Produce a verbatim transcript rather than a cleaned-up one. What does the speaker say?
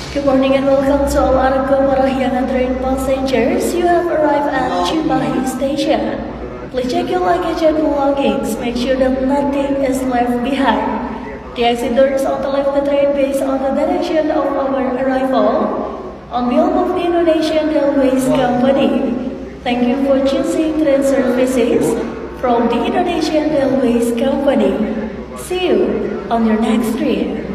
Good morning and welcome to all Argo Parahyangan train passengers. You have arrived at Cimahi Station. Please check your luggage and belongings. Make sure that nothing is left behind. The exit doors on the left of the train based on the direction of our arrival. On behalf of the Indonesian Railways Company, thank you for choosing train services from the Indonesian Railways Company. See you on your next trip.